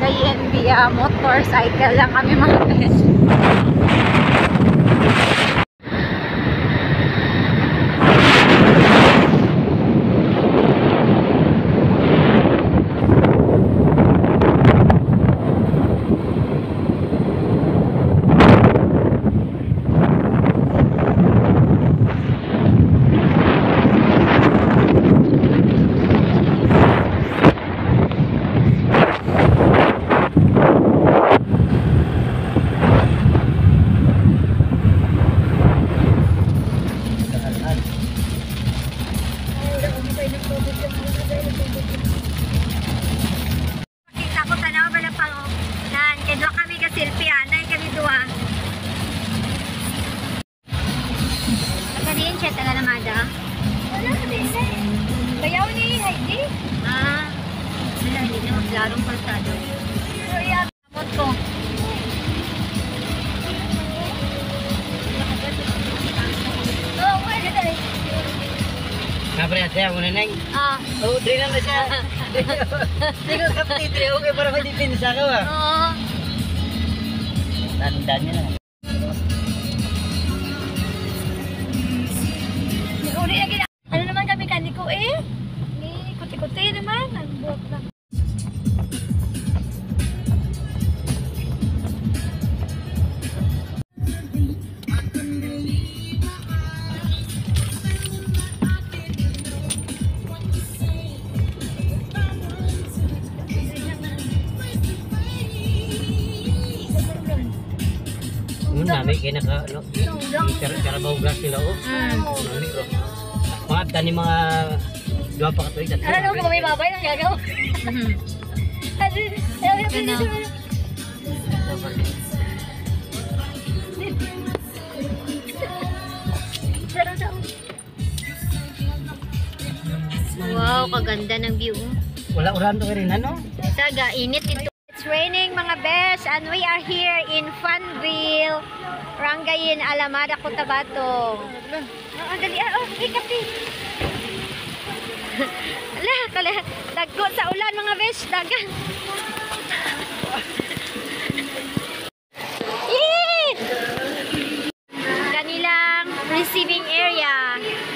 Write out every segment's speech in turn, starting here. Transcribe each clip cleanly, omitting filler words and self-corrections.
Rangayen via motorcycle lang kami mga besh. Alamada? Wala ka din na eh. Bayaw ni Heidi? Wala, hindi na maglarong pasado. Kaya, kamot ko. Oo, wala na eh. Naparehat siya, muna neng? Oo, drin naman siya. Hindi ko kapitri, okay para madipinsa ka ba? Oo. Tandaan niya na. Ano naman kami kaniko eh? Kuti-kuti naman. Ang buhat lang. Nami kayo naka, ano, karabaw gas sila, oh. Nami, oh. Mga tani mga dua pa katuig. Ano kung may babay nang gagawa? Wow, kaganda ng view. Wala uran to rin, ano? Saga, init ito. It's raining mga besh and we are here in Funville, Rangayen, Alamada, Cotabato. Dali, kapi. Ala, dagko sa ulan mga besh, dagan. Kanilang receiving area.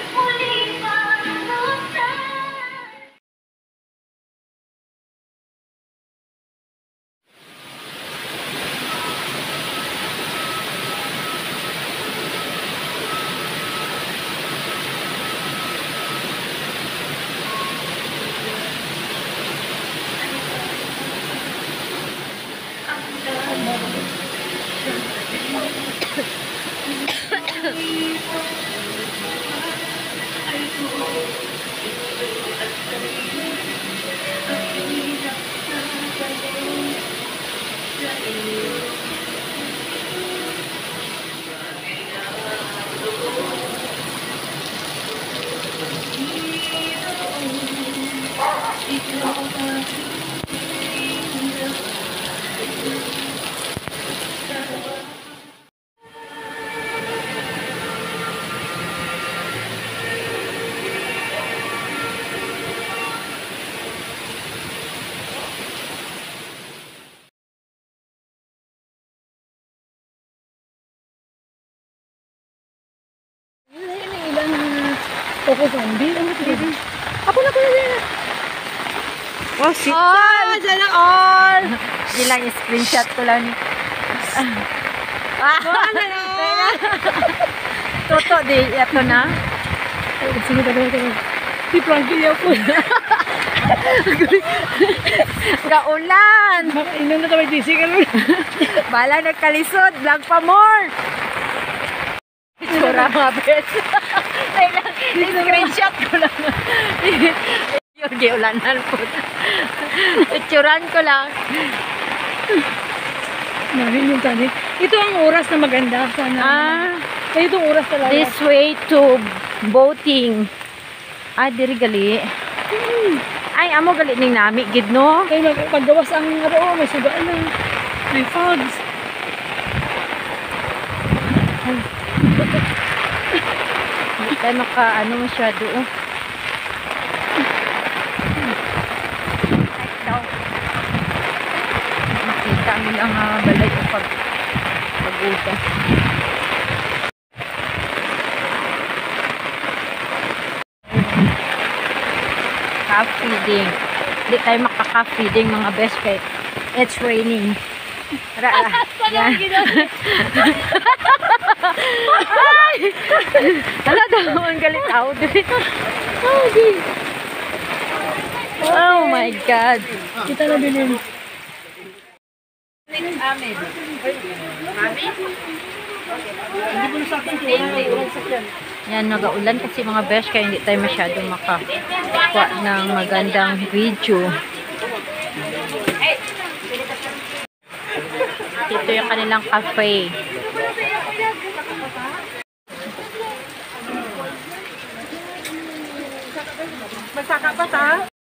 Coco Funville, ano ito? Ako na din. Oh, shit. All! Sana all! Bilang screenshot ko lang ni. Toto di, ito na. Sige, tabi. Si Frankie ako. Kaulan! Inom na tabi DC ka nun. Bala nagkalisod, vlog pa more! Sura mga bes. Screenshot ko lang. Yung giulanan po. Itsuran ko lang. Marin yung tani. Ito ang oras na maganda. Sana. Ito ang oras talaga. This way to boating. Diri gali. Ay, amo gali ning nami, gid no? Kaya paggawas ang araw, may sugaan na. May fogs. Hindi tayo maka, masyado, oh. sa amilang balay o pag-uda. Calf-feeding. Hindi tayo makaka-feeding mga best kay it's raining. Yan. Hala daw, ang galit ako. Oh my God. Kita na din yun. Yan, nag-aulan kasi mga besh kaya hindi tayo masyadong makakuha ng magandang video. Ito yung kanilang cafe. Magsaka pa ta?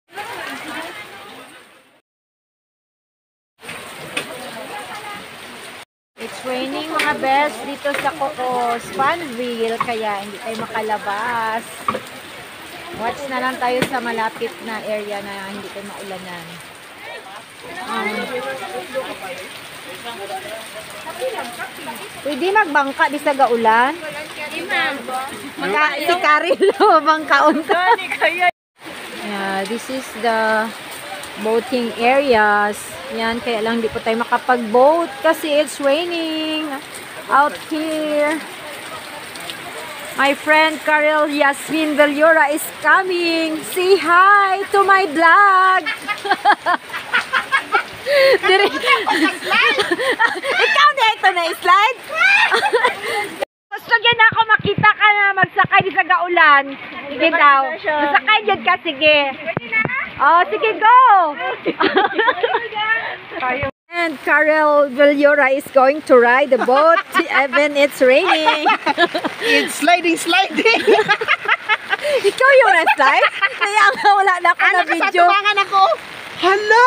It's raining mga best dito sa Coco, Funville, kaya hindi tayo makalabas. Watch na lang tayo sa malapit na area na hindi tayo maulanan. Pwede magbangka di sa gaulan? Si Carilo, bangkaon ka. Yeah, this is the boating areas. Yan, kaya lang di po tayo makapag-boat kasi it's raining out here. My friend Karel Yasmin Villora is coming. Say hi to my vlog. Ikaw na ito na slide. Gusto yan ako makita ka na magsakay sa gaulan. Sige daw. Magsakay dyan ka, sige. Oh, sige, go! And Karel Villora is going to ride the boat even it's raining. It's sliding. Ikaw yung na-slide? Kaya nga wala na ako na video. Nakasatubangan ako. Hello!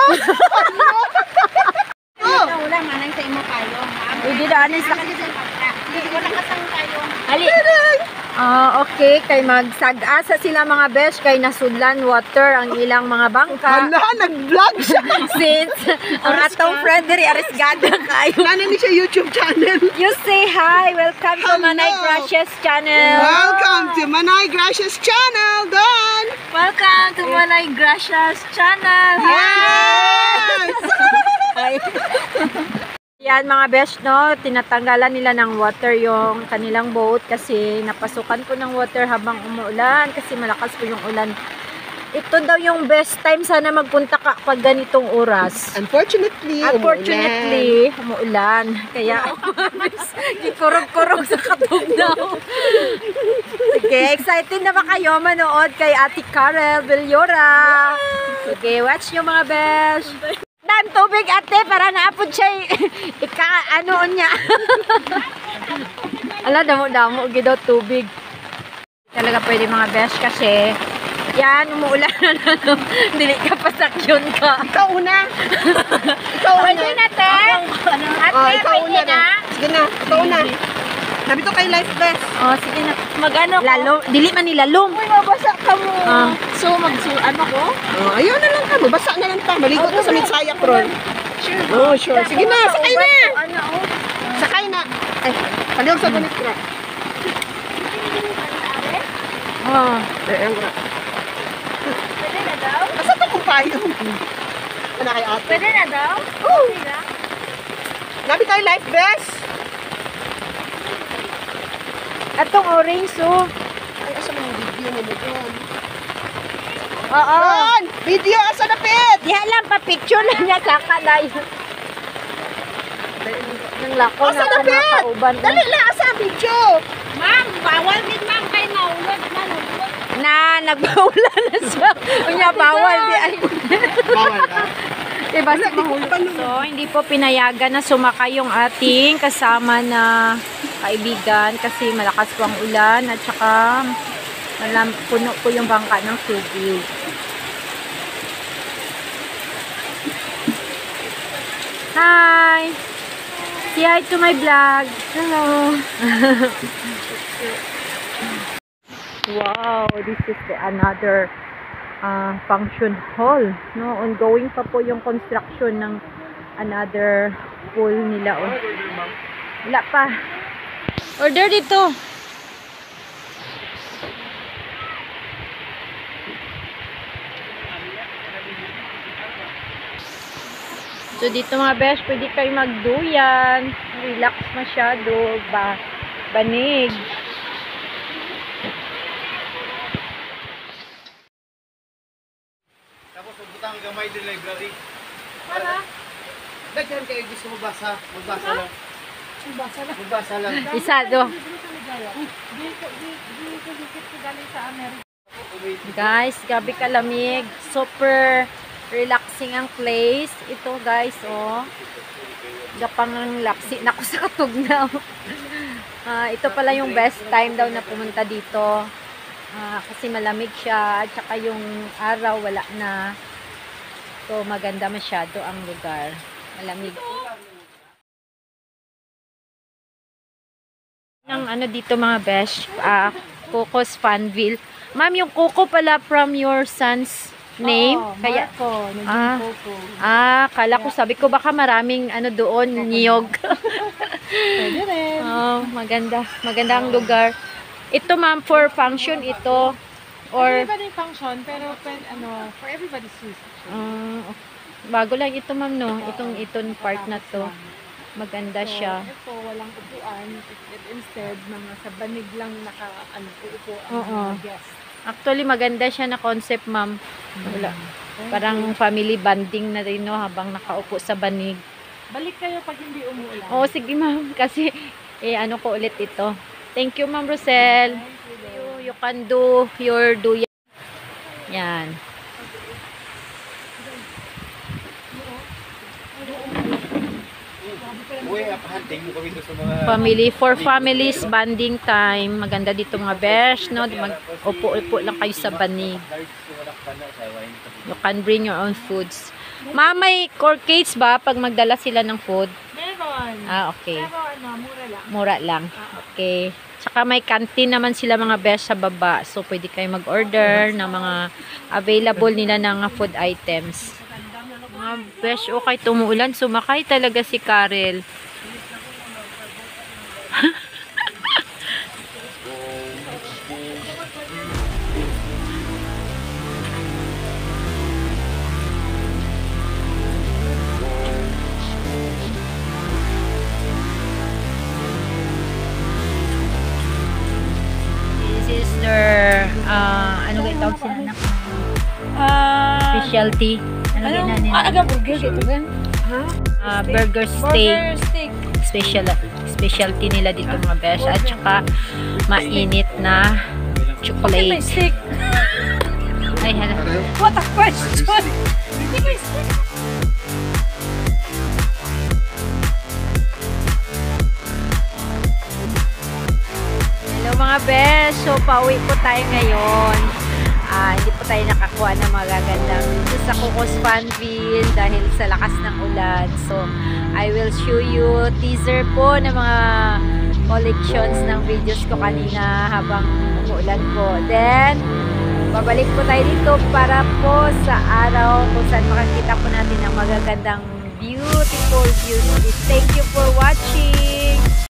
Wala manang sa imo kayo. Hindi daanin sa... Wala kasang kayo. Ali. Okay, kay magsag-asa sila mga besh kay nasudlan water ang ilang mga bangka. Hala, nag-vlog siya. Since ang atong friend diri arisgada kayo. Nana ni siya YouTube channel. You say hi. Welcome to Manay Crashes channel. Welcome to Manay Gracious channel, Don. Welcome to Manay Gracious channel. Yes! Hi. Yan mga besh, no, tinatanggalan nila ng water yung kanilang boat kasi napasukan ko ng water habang umuulan kasi malakas po yung ulan. Ito daw yung best time sana magpunta ka pag ganitong oras. Unfortunately, umuulan. Kaya, kikurog-kurog sa katugnaw. Sige, excited na ba kayo manood kay Ate Karel Villora? Sige, watch nyo mga besh. Dan tubig ate para naapod siya ika-anoon niya. Ala, damo-damo gidaw tubig. Talaga pwede mga besh kasi yan, umuulan na. Dili ka pasakyon ka. Ikaw una. Pwede na, te. Ate, ikaw pwede una na. Sige na, ikaw una. Sabi to kay life best. Sige na. Mag-ano ko? Dili man nilalong. Uy, mabasa ka mo. So, ano ko? Ayaw na lang ka mo. Basa na lang ta. Maligo ka sa Mitsaya, Pron. Sure. Sige na, sakay na. Sakay na. Ay, paliw sa gunit ka. Pwede na daw? Basta ito kung payo. Ano kay ate? Pwede na daw? Oo. Nabi tayo life best. Atong orange, Ay, asa mo yung video mo doon? Oo. Doon! Video, asa na pit? Diha lang, pa-picture lang niya saka na yun. Nang lako Asa na na ako pit? nakauban. Dali lang, asa ang video? Ma'am, bawal din ma'am kayo maulod. Nagbawala na siya. Unya, bawal di ay. Bawal ka. Diba sa mahulog? So, hindi po pinayagan na sumakay yung ating kasama na kaibigan kasi malakas po ang ulan at saka puno po yung bangka ng tubig. Hi! Say hi to my vlog. Hello! Wow! This is another function hall. No, ongoing pa po yung construction ng another pool nila, oh. Wala pa. Order dito. So, dito mga besh, pwede kayo magduyan. Relax masyado. Banig. Tapos magbutang gamay din library. Para? Daghan kayo gusto magbasa. Magbasa lang. Magbasa lang. Isa, do. Guys, gabi kalamig. Super relaxing ang place. Ito guys, oh. Gapang ang lapsi. Naku sa katugnaw. Ito pala yung best time daw na pumunta dito. Kasi malamig siya. At saka yung araw wala na. So maganda masyado ang lugar. Malamig. Ang ano dito mga besh. Coco's Funville. Ma'am, yung Coco pala from your son's name? Kaya Marco. Coco. Kala ko, sabi ko baka maraming ano doon, niyog. Pwede rin. Maganda. Maganda ang lugar. Ito ma'am, for function ito. Or Everybody's function, pero for everybody's use. bago lang ito ma'am, no? Itong part na to. Maganda siya. Ito, walang upuan. Instead, mga sa banig lang uupo ang mga guests. Actually, maganda siya na concept, ma'am. Wala. Parang family bonding na rin, no? Habang nakaupo sa banig. Balik kayo pag hindi umuulan. Oo, sige ma'am. Kasi, ano ko ulit ito. Thank you, Ma'am Rosel. You can do your duyan. Yan. Uy, hunting mo kami sa mga... Family, for families, bonding time. Maganda dito mga besh, no? Mag-upo-upo lang kayo sa banig. You can bring your own foods. Ma'am, may core cakes ba pag magdala sila ng food? Meron. Okay. Pero mura lang. Mura lang. Okay. Tsaka may canteen naman sila mga besh sa baba. So, pwede kayo mag-order ng mga available nila ng food items. Mga besh, okay, tumuulan. Sumakay talaga si Karel. This is their, ano ga itawag sila na? Specialty. Ano gina nila? Burger ito ba? Burger steak. Specialty nila dito mga besh. At saka mainit na chocolate. Steak. Ay, hala. What a question! Hindi may steak. Hello mga besh. So, pauwi po tayo ngayon. Hindi po tayo nakakuha ng magagandang dito sa Coco's Funville dahil sa lakas ng ulan. So, I will show you teaser po ng mga collections ng videos ko kanina habang umuulan po. Then, babalik po tayo dito para po sa araw kung saan makakita po natin ang magagandang beautiful views. Thank you for watching!